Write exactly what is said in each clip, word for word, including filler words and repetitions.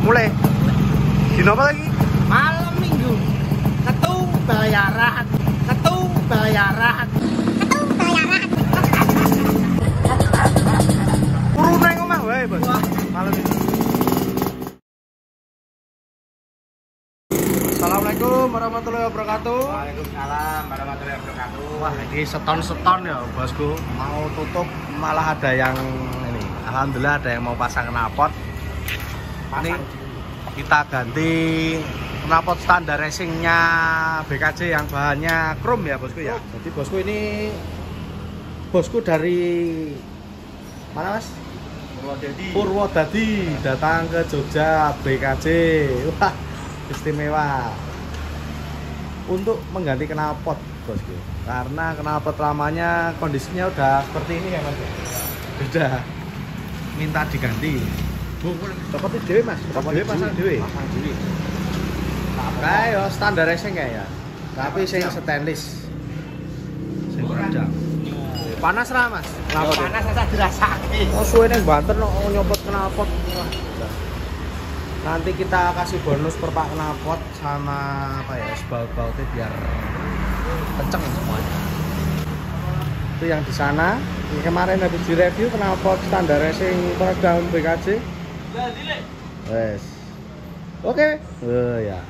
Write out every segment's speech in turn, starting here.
Mulai. Dino apa lagi? Malam minggu. Ketung bayaran. Ketung bayaran. Ketung bayaran. Turu nang omah wae, Bos. Malam ini. Assalamualaikum warahmatullahi wabarakatuh. Waalaikumsalam warahmatullahi wabarakatuh. Wah, ini seton-seton ya, Bosku. Mau tutup malah ada yang ini. Alhamdulillah ada yang mau pasang knalpot. Ini kita ganti knalpot standar racingnya B K J yang bahannya chrome ya, Bosku ya. Jadi Bosku ini Bosku dari mana, Mas? Purwodadi. Purwodadi datang ke Jogja B K J. Wah, istimewa untuk mengganti knalpot, Bosku. Karena knalpot lamanya kondisinya udah seperti ini ya, Mas. Udah minta diganti. Bu, copot dhewe, Mas. Copot dhewe pasang dhewe. Pasang dhewe. Kayak yo standar racing kayak ya. Tapi sing stainless. Sing redang. Panas ra, Mas? Knalpot panas rasa dirasake. Oh, suwe nang Banten kok nyopot knalpot. Nanti kita kasih bonus per pak knalpot sama apa ya, baut-bautnya biar kenceng semuanya. Itu yang di sana. Ini kemarin habis direview knalpot standar racing peredam B K J. Wes. Oke. Oh ya.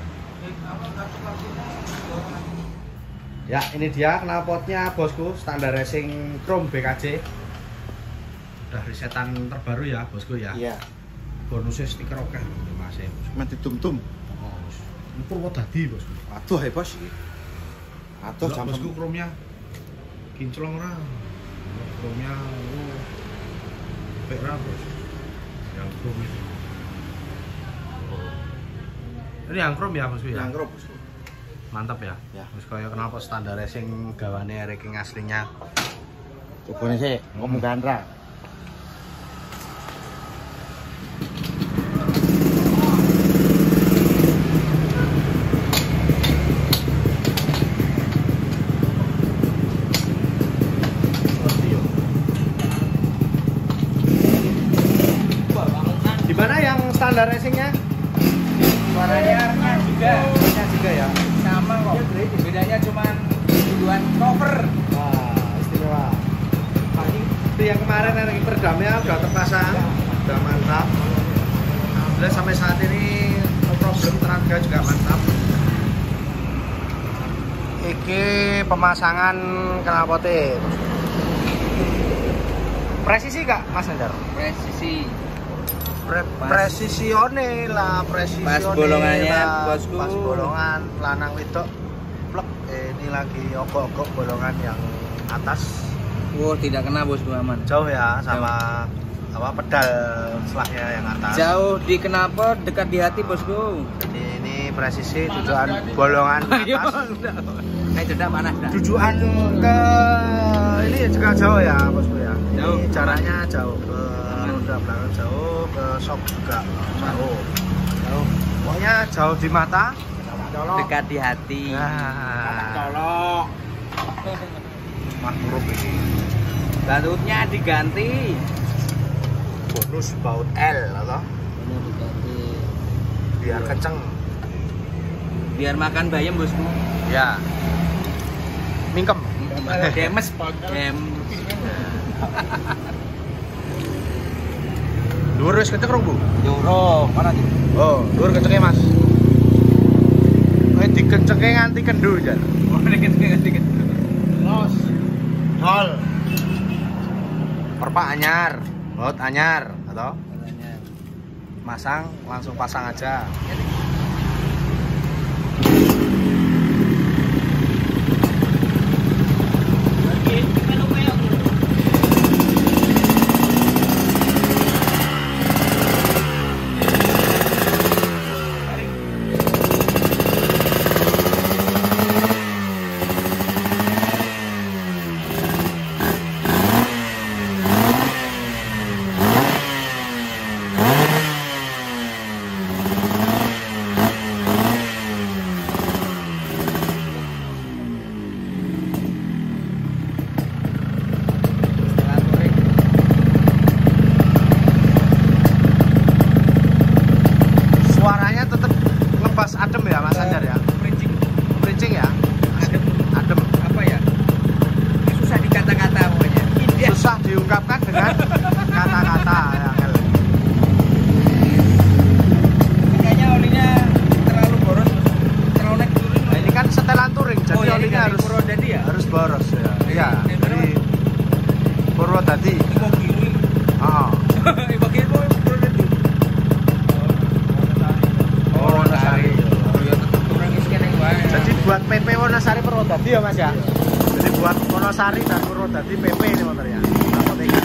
Ya, ini dia knalpotnya, Bosku, standar racing chrome B K J. Udah risetan terbaru ya, Bosku ya. Iya. Bonusnya stiker oke, Mas. Mati tum-tum. Oh, ini Purwodadi, Bosku. Aduh, he, Bos. Aduh, jam Bosku chrome-nya kinclong ora. Chrome-nya oh. Pek ra, Bos. Yang chrome itu. Oh. Ini yang chrome ya, Bosku ya. yang krop, Bos. Mantap ya. Ya. Terus kaya knalpot standar racing gawane ranking aslinya. Cobane sih ngomong gandra. Gimana yang standar racingnya? Suaranya juga. Suaranya juga ya. Sama kok. Bedanya cuma duluan cover. Wah, istimewa. Itu yang kemarin yang peredamnya udah terpasang, udah mantap. Alhamdulillah sampai saat ini no problem, tenaga juga mantap. Iki pemasangan knalpotnya. Presisi gak, Mas Nandar? Presisi. Pre presisione lah, presisione Pas bolongannya, lah. Bosku. Pas bolongan lanang wedok plek. Eh, ini lagi ogok-ogok bolongan yang atas. Wow, tidak kena, Bosku, aman. Jauh ya sama apa pedal selahnya yang atas. Jauh di knalpot, dekat di hati, Bosku. Jadi ini presisi tujuan bolongan atas. Kayak sudah panas dah. Tujuan ke ini juga jauh ya, Bosku ya. Jauh. Ini caranya jauh ke roda belakang jauh, ke shock juga jauh. Jauh. Pokoknya jauh di mata, Dekat di hati. nah, Colok. makmuruk ini. Bautnya diganti. Bonus baut L atau Ini diganti. biar kenceng. Biar makan bayam, Bosku. Ya. Mingkem. Demes, dem. Dhuwur wis kenceng rong, Bu? Joro, mana sih? Oh, dhuwur kencenge, Mas. Kowe dikencengke nganti kendu, Jan. Oh, dikit dikit dikit. Los. Hol. Perpak anyar, baut anyar, atau masang langsung pasang aja. Wonosari Purwodadi ya Mas ya. Jadi buat Wonosari dan Purwodadi P P ini motornya. Apoteker.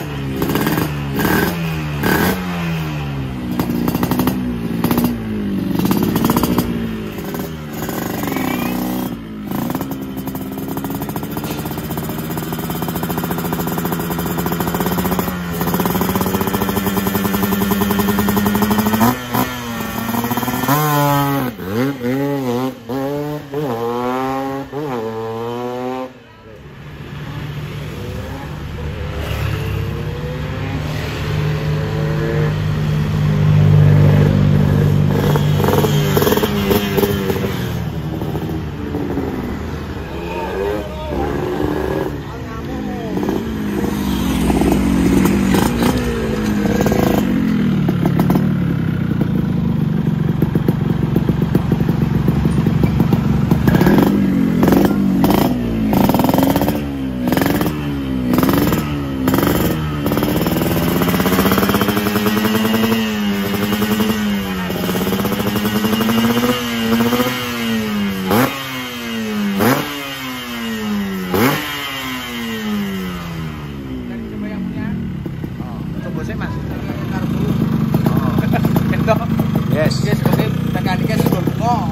Yes. Yes, oke, mekaniknya sudah kok.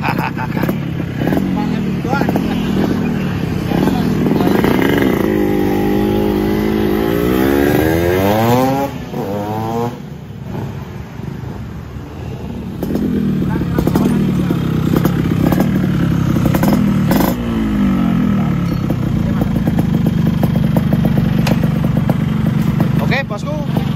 Mana duluan? Oke, bosku.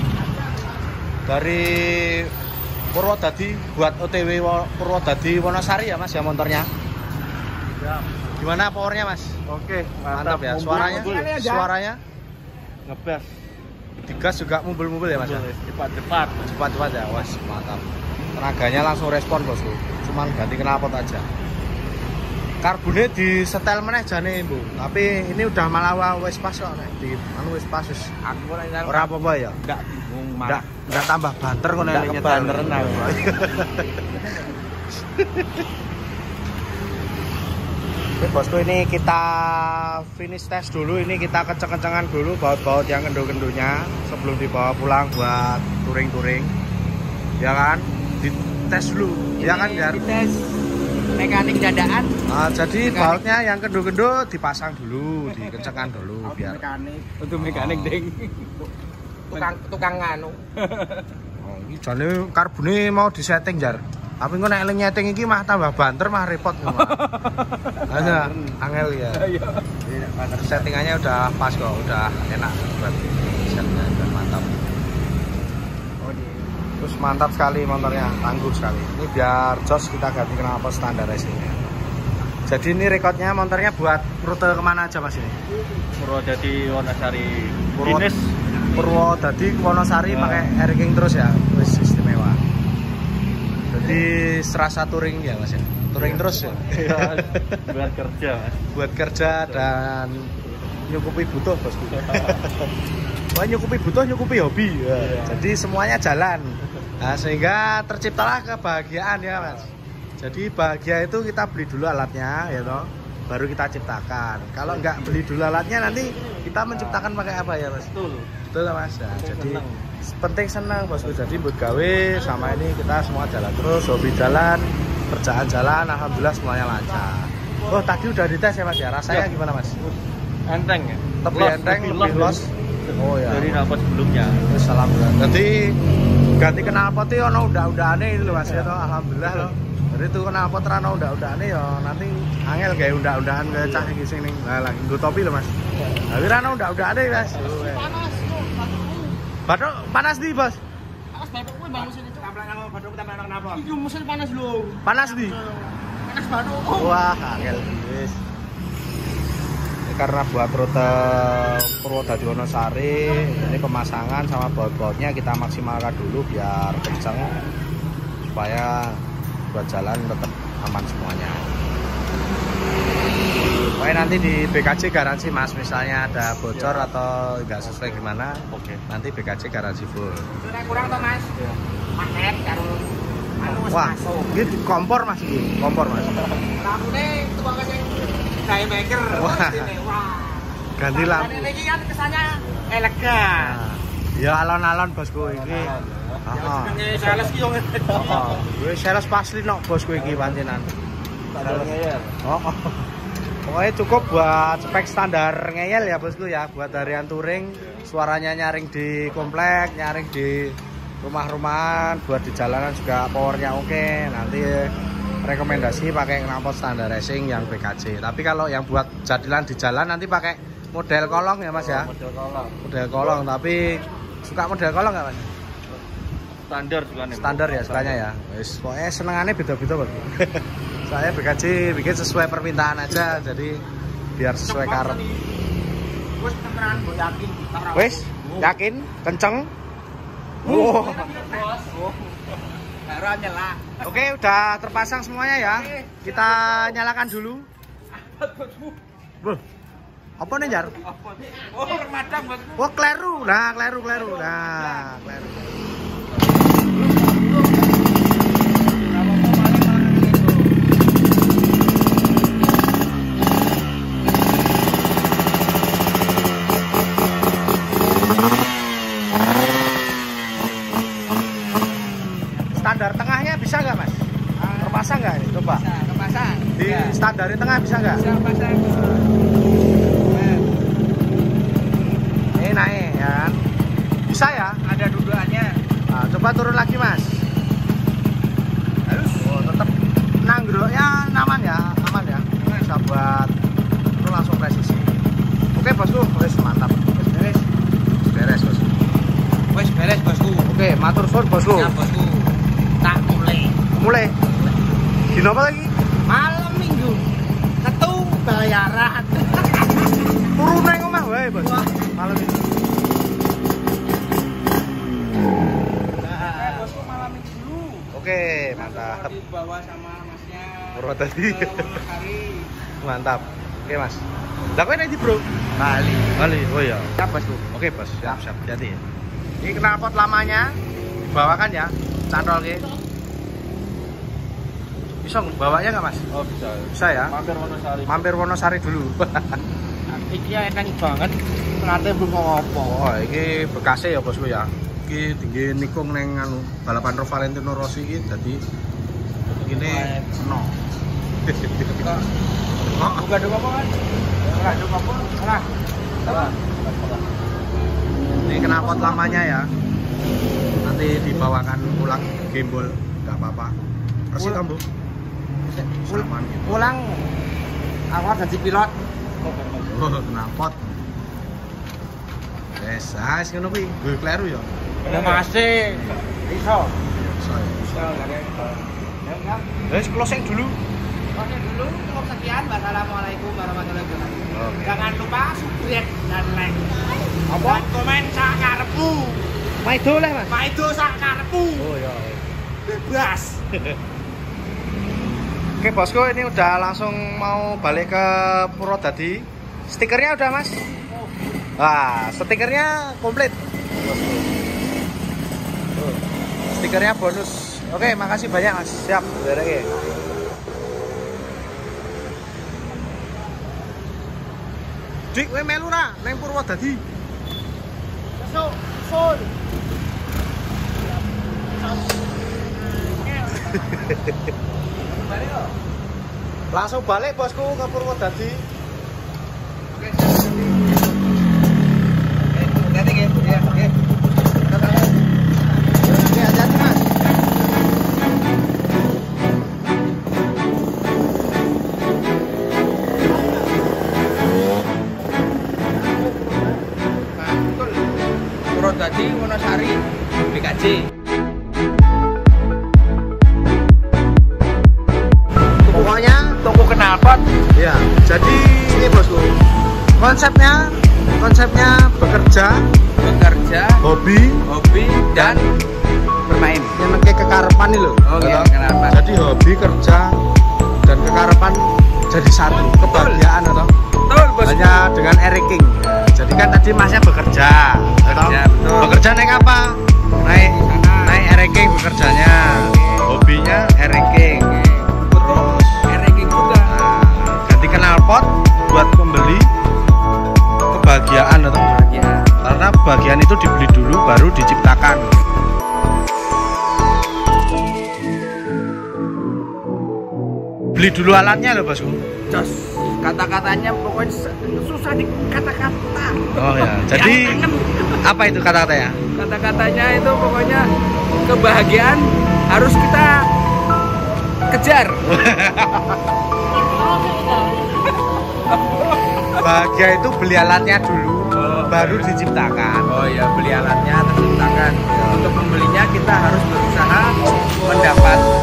Dari Purwodadi buat O T W Purwodadi Wonosari ya Mas ya motornya. Ya. Gimana powernya Mas? Oke, Mantap ya. Mumpul, Suaranya? mumpul. Suaranya? Ngebas. Digas juga mumpul-mumpul ya Mas? Ya? Cepat-cepat. Cepat-cepat ya. Wah, mantap. Tenaganya langsung respon bosku. Cuman ganti knalpot aja. Karbonnya di setel meneh jane, Bu. Tapi ini udah malah wis pas kok nek di anu wis pas wis. Aku ora ngerti. Ora apa-apa ya. Enggak bingung Nggak, malah. nggak tambah banter kok nek Nggak nyetel. kebanteran aku. Oke bosku, ini kita finish test dulu. Ini kita kenceng-kencengan dulu baut-baut yang kendu-kendunya sebelum dibawa pulang buat touring-touring. Ya kan? Dites dulu. Ya kan, Gar? Tes mekanik dadaan. Nah, jadi Mekanik. bautnya yang kendu-kendu dipasang dulu, dikencengkan dulu biar. Mekanik. Untuk mekanik Oh. ding. Tukang tukang nganu. Oh, ini jane karbone mau disetting, Jar. Tapi kok nek nyeting iki mah tambah banter mah repot mah. Ada angel ya. Iya. Settingannya udah pas kok, udah enak buat setnya, udah mantap. Oh, di. Terus mantap sekali motornya, tangguh sekali. Ini biar jos kita ganti knalpot standar racingnya. Jadi ini rekodnya motornya buat rute kemana aja Mas ini? Purwodadi Wonosari. Purwo- Dinis. Purwodadi Wonosari Nah. pakai airing terus ya, wis istimewa. Jadi serasa touring ya Mas ya, touring terus ya. Iya, buat kerja, Mas. Buat kerja dan nyukupi butuh bosku. Wah, nyukupi butuh, nyukupi hobi. Ya. Iya. Jadi semuanya jalan. Nah, sehingga terciptalah kebahagiaan ya Mas. Jadi bahagia itu kita beli dulu alatnya ya toh, baru kita ciptakan. Kalau nggak beli dulu alatnya nanti kita menciptakan pakai apa ya Mas? Betul. Betul lah Mas. Nah, jadi Seneng. penting senang bosku. Jadi buat gawe sama ini kita semua jalan terus, hobi jalan, kerjaan jalan, alhamdulillah semuanya lancar. Oh tadi udah dites ya Mas ya, rasanya Ya. gimana Mas? Enteng ya. Lebih Los, enteng, lebih los. Oh ya. Dari knalpot sebelumnya. Terus alhamdulillah. Jadi ganti knalpot itu ono udah-udahane itu loh Mas ya toh, alhamdulillah loh. Jadi itu knalpot ra ono udah-udahane ya nanti angel gawe udah-udahan ke cah iki sing ning nah, lagi nggo topi loh Mas. Tapi ra ono udah-udahane Mas. Panas loh, Bathuk panas di Bos. panas batuk kuwi bang mesin itu. Tamplang sama batuk tamplang kenapa? Itu mesin panas loh. Panas di. Panas batuk. Oh. Wah, angel wis. Ini karena buat rute Purwodadi Wonosari, ini pemasangan sama baut-bautnya kita maksimalkan dulu biar kencang supaya buat jalan tetap aman semuanya. Pokoknya nanti di B K C garansi Mas, misalnya ada bocor Ya. atau nggak sesuai gimana, Oke. nanti B K C garansi full. Kurang kurang toh Mas. Magnet karo anu wis Wah, masuk. ini kompor Mas ini, kompor Mas. Rambutnya tukang yang Hyundai Maker. Wah. Wah. Ganti lampu. Ini kan kesannya elegan. Ya alon-alon bosku iki. Heeh. Ini sales ki yo ngene. Heeh. Wis sales pasli nok bosku iki pancenan. Standar ngeyel. Oh, oh. Pokoknya cukup buat spek standar ngeyel ya bosku ya. Buat harian touring, suaranya nyaring di komplek, nyaring di rumah-rumahan, buat di jalanan juga powernya oke. Nanti rekomendasi pakai knalpot standar racing yang B K C. Tapi kalau yang buat jadilan di jalan nanti pakai model kolong ya mas ya. Model kolong. Model kolong, tapi suka model kolong nggak mas? Standar juga nih. Standar ya sukanya ya. Wis pokoknya senengannya beda-beda bos. Saya B K C bikin sesuai permintaan aja, jadi biar sesuai karep. Wis temenan mbok yakin. Wis yakin kenceng. Wow. Baru nyala. Oke, udah terpasang semuanya ya. Kita nyalakan dulu. Wah, apa nih Jar? Oh, remadang bosku. Wah, kleru. Nah, kleru, kleru. Nah, kleru. Standar tengahnya bisa nggak mas? Terpasang nggak ini? Coba. Bisa, kepasang. Di standarin tengah bisa nggak? Bisa pasang. Ini naik ya kan? Bisa ya? Ada dudukannya. Nah, coba turun lagi mas. Harus. Oh, tetap nanggroknya aman ya, aman ya. Bisa buat itu langsung presisi. Oke bosku, wes mantap. Wes beres, beres bosku. Wis beres bosku. Oke, matur suwun bosku. Ya bosku. Tak mulai. Mulai. Dino apa lagi? Malam minggu. Ketu bayaran. Turu nang omah wae bos. Malam ini. Nah, bosku malam minggu dulu. Oke, mantap. Dibawa sama masnya. Purwodadi. Hari. Mantap. Oke mas. Lah kowe nanti bro? Bali. Bali. Oh iya. Siap bosku. Oke bos, siap siap. Jadi ini knalpot lamanya dibawakan ya, cantol ke. Bisa bawanya nggak mas? Oh bisa. Bisa ya. Mampir Wonosari. Mampir Wonosari dulu. Iki enak banget. Ternyata belum apa. Oh, ini bekasnya ya bosku ya. Iki tinggi nikung neng anu balapan Ro Valentino Rossi iki dadi ini no. Bukan ada apa kan? Enggak ada apa. Enggak. Salah. Ini knalpot lamanya ya. Nanti dibawakan pulang gimbal, nggak apa-apa. Persi tombo. Aman gitu. Pulang awal jadi pilot. Oh, knalpot. Wes, ah sing ngono kuwi. Gue kleru ya. Ya masih. Iso. Saya. Iso enggak. Ya enggak. Wes closing dulu. Oke dulu cukup sekian. Wassalamualaikum warahmatullahi wabarakatuh. Oke. Jangan lupa subscribe dan like. Apa? Dan komen sak karepmu. Maido lah, Mas. Maido sak karepmu. Oh ya. Bebas. Oke bosku, ini udah langsung mau balik ke Purwodadi. Stikernya udah mas? Wah, stikernya komplit. Stikernya bonus. Oke, makasih banyak mas. Siap, beres. Dik, kowe melu ra nang Purwodadi? Besok, full. Langsung balik bosku ke Purwodadi. Oke, hati-hati ya. Ya, oke. Oke, hati-hati mas. Purwodadi, Wonosari, B K C. Pokoknya Tunggu knalpot. ya, jadi ini bosku. Konsepnya konsepnya bekerja, Bekerja, hobi, hobi, dan bermain. nyenengke kekarepan nih loh. Oke, Atau- kekarepan. Jadi hobi, kerja, dan kekarepan jadi satu, kebahagiaan atau Betul, bosku. hanya dengan Eric King. Jadi kan tadi masnya bekerja, atau Bekerja, betul. bekerja naik apa? Naik Sana. naik Eric King bekerjanya, hobinya Eric King. Betul. Ranking juga. Nah, ganti knalpot, beli dulu alatnya loh bosku. Jos, kata-katanya pokoknya susah dikata-kata. Oh ya, jadi apa itu kata-katanya? Kata-katanya itu pokoknya kebahagiaan harus kita kejar. Bahagia itu beli alatnya dulu, Oh, baru diciptakan. Oh ya, beli alatnya terus ciptakan. Untuk membelinya kita harus berusaha mendapat